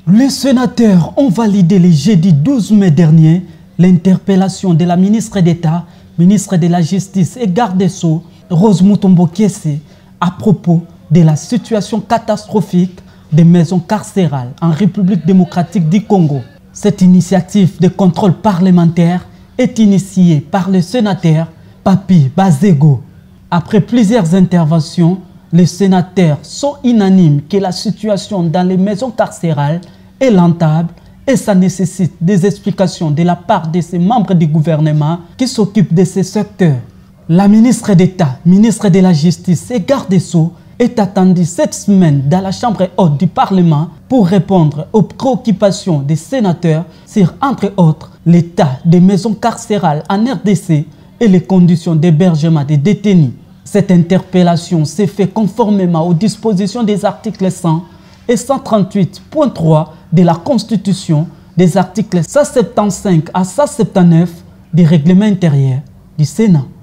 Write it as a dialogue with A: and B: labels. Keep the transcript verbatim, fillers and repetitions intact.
A: Les sénateurs ont validé le jeudi douze mai dernier l'interpellation de la ministre d'État, ministre de la Justice et garde des Sceaux, Rose Mutombo Kiese, à propos de la situation catastrophique des maisons carcérales en République démocratique du Congo. Cette initiative de contrôle parlementaire est initiée par le sénateur Papi Bazego. Après plusieurs interventions, les sénateurs sont unanimes que la situation dans les maisons carcérales est lamentable et ça nécessite des explications de la part de ces membres du gouvernement qui s'occupent de ces secteurs. La ministre d'État, ministre de la Justice et garde des Sceaux est attendue cette semaine dans la Chambre haute du Parlement pour répondre aux préoccupations des sénateurs sur, entre autres, l'état des maisons carcérales en R D C et les conditions d'hébergement des détenus. Cette interpellation s'est faite conformément aux dispositions des articles cent et cent trente-huit point trois de la Constitution, des articles cent soixante-quinze à cent soixante-dix-neuf du règlement intérieur du Sénat.